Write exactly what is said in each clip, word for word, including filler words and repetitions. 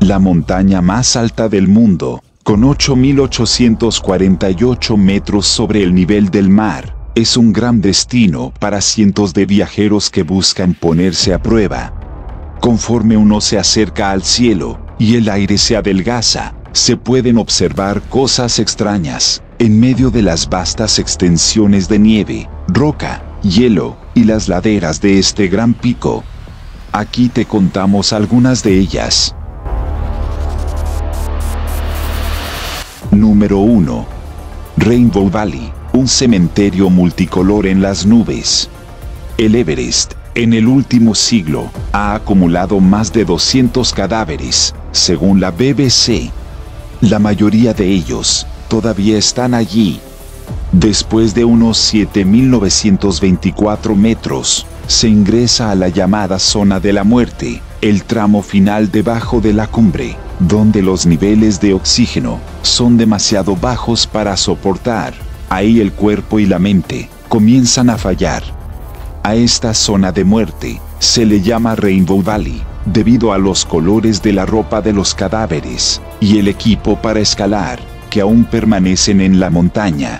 la montaña más alta del mundo, con ocho mil ochocientos cuarenta y ocho metros sobre el nivel del mar, es un gran destino para cientos de viajeros que buscan ponerse a prueba. Conforme uno se acerca al cielo, y el aire se adelgaza, se pueden observar cosas extrañas, en medio de las vastas extensiones de nieve, roca, hielo, y las laderas de este gran pico. Aquí te contamos algunas de ellas. Número uno. Rainbow Valley, un cementerio multicolor en las nubes. El Everest, en el último siglo, ha acumulado más de doscientos cadáveres, según la B B C. La mayoría de ellos todavía están allí. Después de unos siete mil novecientos veinticuatro metros, se ingresa a la llamada zona de la muerte, el tramo final debajo de la cumbre, donde los niveles de oxígeno son demasiado bajos para soportar. Ahí el cuerpo y la mente comienzan a fallar. A esta zona de muerte se le llama Rainbow Valley, debido a los colores de la ropa de los cadáveres y el equipo para escalar, que aún permanecen en la montaña.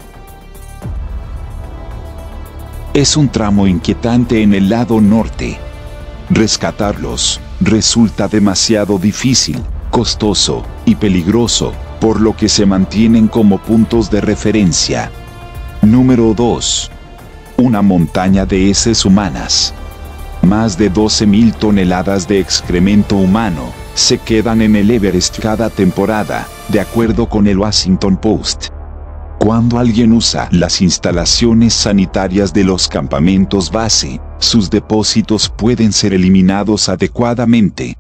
Es un tramo inquietante en el lado norte. Rescatarlos resulta demasiado difícil, costoso y peligroso, por lo que se mantienen como puntos de referencia. Número dos. Una montaña de heces humanas. Más de doce mil toneladas de excremento humano se quedan en el Everest cada temporada, de acuerdo con el Washington Post. Cuando alguien usa las instalaciones sanitarias de los campamentos base, sus depósitos pueden ser eliminados adecuadamente.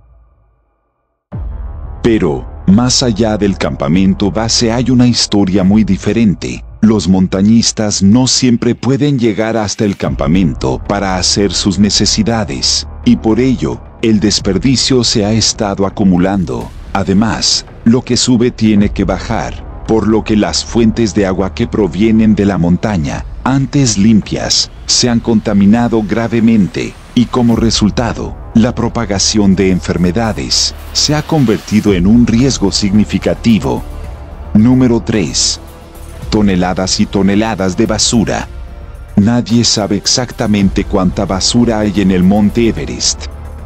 Pero, más allá del campamento base hay una historia muy diferente. Los montañistas no siempre pueden llegar hasta el campamento para hacer sus necesidades, y por ello, el desperdicio se ha estado acumulando. Además, lo que sube tiene que bajar, por lo que las fuentes de agua que provienen de la montaña, antes limpias, se han contaminado gravemente, y como resultado, la propagación de enfermedades se ha convertido en un riesgo significativo. Número tres. Toneladas y toneladas de basura. Nadie sabe exactamente cuánta basura hay en el monte Everest.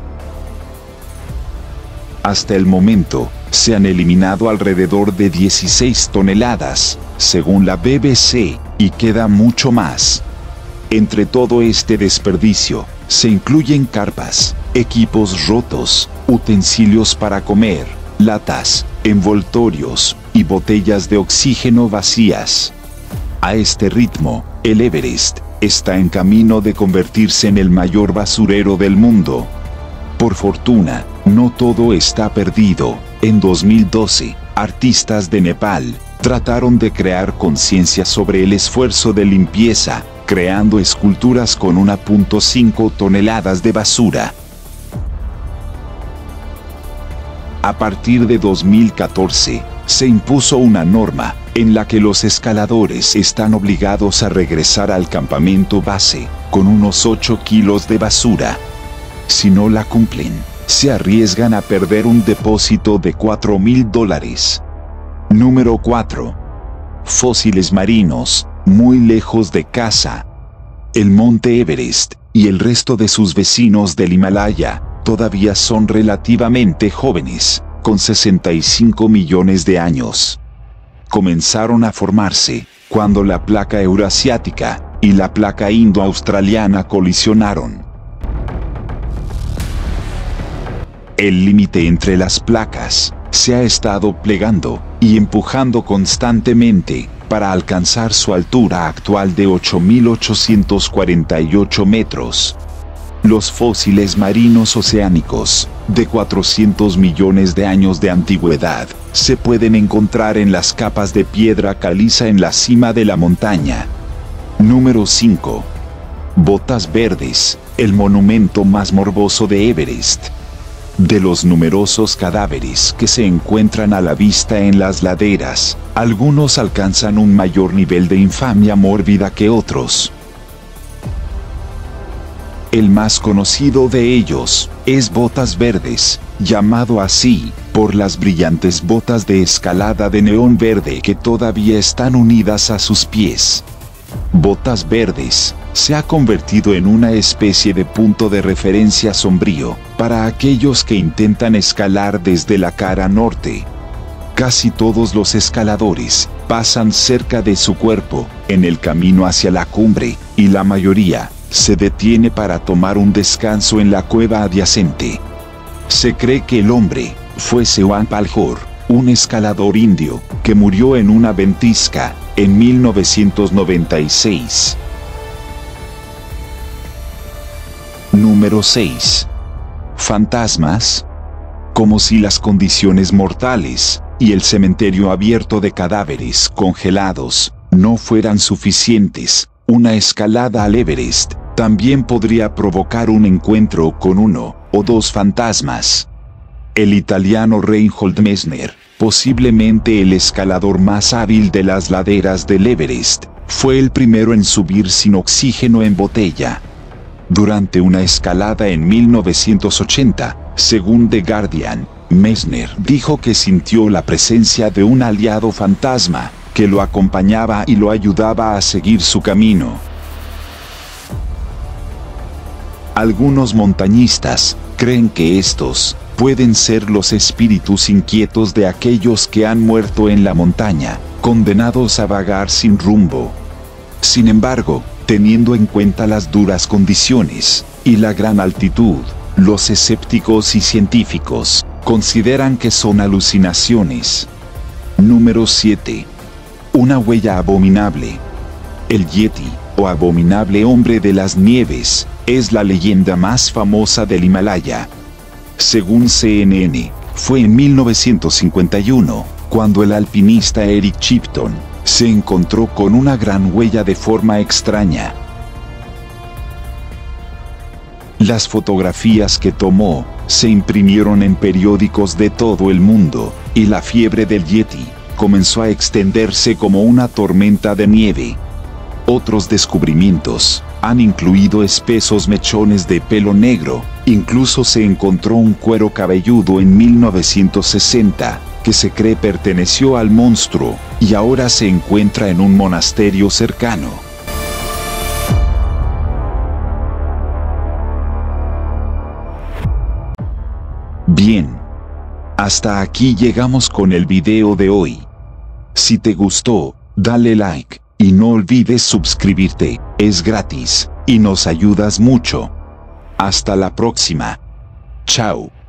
Hasta el momento, se han eliminado alrededor de dieciséis toneladas, según la B B C, y queda mucho más. Entre todo este desperdicio, se incluyen carpas, equipos rotos, utensilios para comer, latas, envoltorios y botellas de oxígeno vacías. A este ritmo, el Everest está en camino de convertirse en el mayor basurero del mundo. Por fortuna, no todo está perdido. En dos mil doce, artistas de Nepal trataron de crear conciencia sobre el esfuerzo de limpieza, creando esculturas con una punto cinco toneladas de basura. A partir de dos mil catorce, se impuso una norma en la que los escaladores están obligados a regresar al campamento base con unos ocho kilos de basura. Si no la cumplen, se arriesgan a perder un depósito de cuatro mil dólares. Número cuatro. Fósiles marinos, muy lejos de casa. El monte Everest y el resto de sus vecinos del Himalaya todavía son relativamente jóvenes, con sesenta y cinco millones de años. Comenzaron a formarse cuando la placa euroasiática y la placa indo-australiana colisionaron. El límite entre las placas se ha estado plegando y empujando constantemente para alcanzar su altura actual de ocho mil ochocientos cuarenta y ocho metros. Los fósiles marinos oceánicos, de cuatrocientos millones de años de antigüedad, se pueden encontrar en las capas de piedra caliza en la cima de la montaña. Número cinco. Botas verdes, el monumento más morboso de Everest. De los numerosos cadáveres que se encuentran a la vista en las laderas, algunos alcanzan un mayor nivel de infamia mórbida que otros. El más conocido de ellos es Botas Verdes, llamado así por las brillantes botas de escalada de neón verde que todavía están unidas a sus pies. Botas verdes, se ha convertido en una especie de punto de referencia sombrío para aquellos que intentan escalar desde la cara norte. Casi todos los escaladores pasan cerca de su cuerpo en el camino hacia la cumbre, y la mayoría se detiene para tomar un descanso en la cueva adyacente. Se cree que el hombre fue Sewan Paljor, un escalador indio que murió en una ventisca en mil novecientos noventa y seis. Número seis. Fantasmas. Como si las condiciones mortales y el cementerio abierto de cadáveres congelados no fueran suficientes, una escalada al Everest también podría provocar un encuentro con uno o dos fantasmas. El italiano Reinhold Messner, posiblemente el escalador más hábil de las laderas del Everest, fue el primero en subir sin oxígeno en botella. Durante una escalada en mil novecientos ochenta, según The Guardian, Messner dijo que sintió la presencia de un aliado fantasma que lo acompañaba y lo ayudaba a seguir su camino. Algunos montañistas creen que estos pueden ser los espíritus inquietos de aquellos que han muerto en la montaña, condenados a vagar sin rumbo. Sin embargo, teniendo en cuenta las duras condiciones y la gran altitud, los escépticos y científicos consideran que son alucinaciones. Número siete. Una huella abominable. El Yeti, o abominable hombre de las nieves, es la leyenda más famosa del Himalaya. Según C N N, fue en mil novecientos cincuenta y uno, cuando el alpinista Eric Chipton se encontró con una gran huella de forma extraña. Las fotografías que tomó se imprimieron en periódicos de todo el mundo, y la fiebre del Yeti comenzó a extenderse como una tormenta de nieve. Otros descubrimientos han incluido espesos mechones de pelo negro, incluso se encontró un cuero cabelludo en mil novecientos sesenta, que se cree perteneció al monstruo, y ahora se encuentra en un monasterio cercano. Bien. Hasta aquí llegamos con el video de hoy. Si te gustó, dale like, y no olvides suscribirte, es gratis, y nos ayudas mucho. Hasta la próxima. Chao.